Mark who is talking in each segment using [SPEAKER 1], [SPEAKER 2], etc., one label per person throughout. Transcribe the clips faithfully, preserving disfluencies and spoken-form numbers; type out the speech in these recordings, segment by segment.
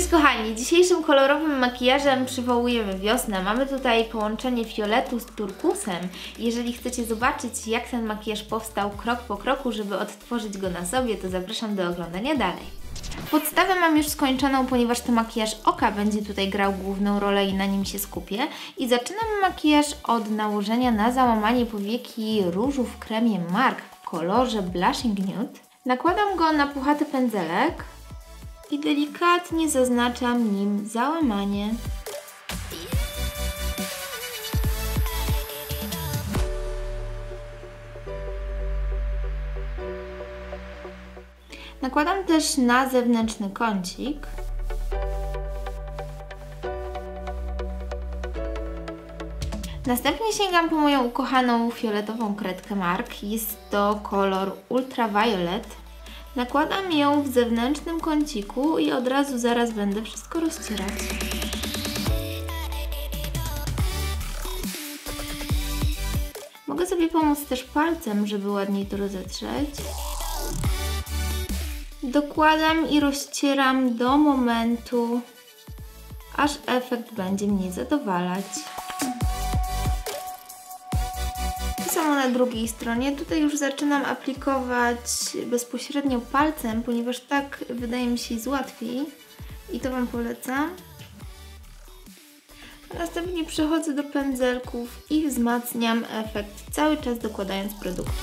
[SPEAKER 1] Cześć kochani, dzisiejszym kolorowym makijażem przywołujemy wiosnę. Mamy tutaj połączenie fioletu z turkusem. Jeżeli chcecie zobaczyć, jak ten makijaż powstał krok po kroku, żeby odtworzyć go na sobie, to zapraszam do oglądania dalej. Podstawę mam już skończoną, ponieważ to makijaż oka będzie tutaj grał główną rolę i na nim się skupię. I zaczynam makijaż od nałożenia na załamanie powieki różu w kremie MAC w kolorze Blushing Nude. Nakładam go na puchaty pędzelek i delikatnie zaznaczam nim załamanie. Nakładam też na zewnętrzny kącik. Następnie sięgam po moją ukochaną fioletową kredkę MAC. Jest to kolor Ultraviolet. Nakładam ją w zewnętrznym kąciku i od razu zaraz będę wszystko rozcierać. Mogę sobie pomóc też palcem, żeby ładniej to rozetrzeć. Dokładam i rozcieram do momentu, aż efekt będzie mnie zadowalać. To samo na drugiej stronie. Tutaj już zaczynam aplikować bezpośrednio palcem, ponieważ tak wydaje mi się jest łatwiej i to Wam polecam. A następnie przechodzę do pędzelków i wzmacniam efekt, cały czas dokładając produktu.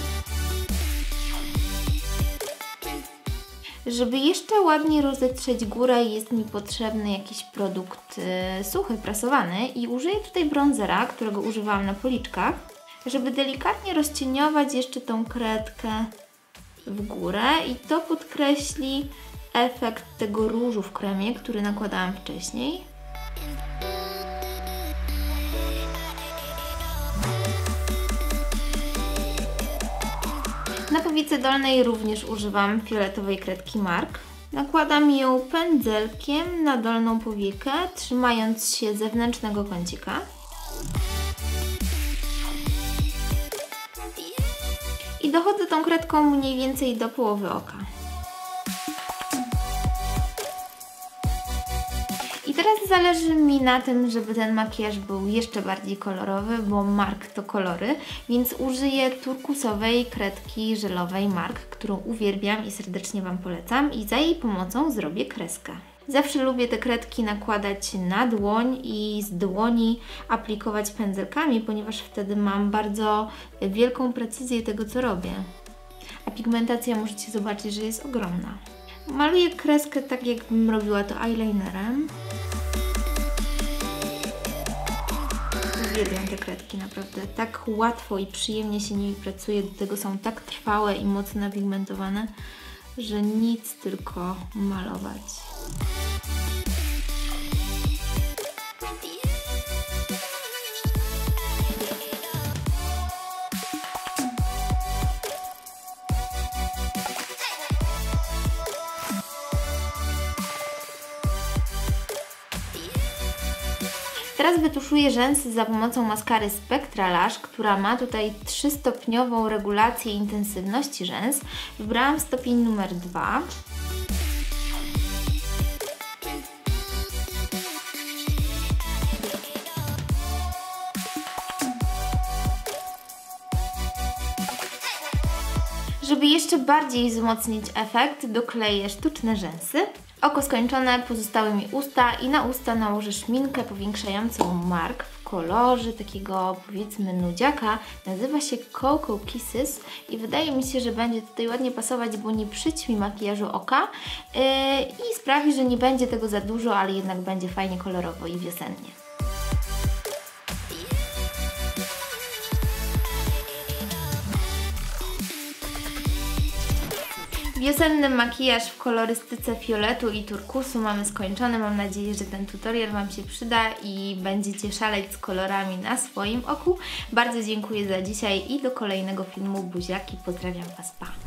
[SPEAKER 1] Żeby jeszcze ładniej rozetrzeć górę, jest mi potrzebny jakiś produkt yy, suchy, prasowany i użyję tutaj bronzera, którego używałam na policzkach, żeby delikatnie rozcieniować jeszcze tą kredkę w górę i to podkreśli efekt tego różu w kremie, który nakładałam wcześniej. Na powiece dolnej również używam fioletowej kredki MAC. Nakładam ją pędzelkiem na dolną powiekę, trzymając się zewnętrznego kącika. I dochodzę tą kredką mniej więcej do połowy oka. I teraz zależy mi na tym, żeby ten makijaż był jeszcze bardziej kolorowy, bo MAC to kolory, więc użyję turkusowej kredki żelowej MAC, którą uwielbiam i serdecznie Wam polecam i za jej pomocą zrobię kreskę. Zawsze lubię te kredki nakładać na dłoń i z dłoni aplikować pędzelkami, ponieważ wtedy mam bardzo wielką precyzję tego, co robię. A pigmentacja możecie zobaczyć, że jest ogromna. Maluję kreskę tak, jakbym robiła to eyelinerem. Uwielbiam te kredki, naprawdę. Tak łatwo i przyjemnie się nimi pracuje, do tego są tak trwałe i mocno napigmentowane, że nic, tylko malować. Teraz wytuszuję rzęsy za pomocą maskary Spectra Lash, która ma tutaj trzystopniową regulację intensywności rzęs. Wybrałam stopień numer dwa. Żeby jeszcze bardziej wzmocnić efekt, dokleję sztuczne rzęsy. Oko skończone, pozostały mi usta i na usta nałożę szminkę powiększającą MAC w kolorze takiego, powiedzmy, nudziaka. Nazywa się Cocoa Kisses i wydaje mi się, że będzie tutaj ładnie pasować, bo nie przyćmi makijażu oka yy, i sprawi, że nie będzie tego za dużo, ale jednak będzie fajnie kolorowo i wiosennie. Wiosenny makijaż w kolorystyce fioletu i turkusu mamy skończony. Mam nadzieję, że ten tutorial Wam się przyda i będziecie szaleć z kolorami na swoim oku. Bardzo dziękuję za dzisiaj i do kolejnego filmu. Buziaki, pozdrawiam Was, pa!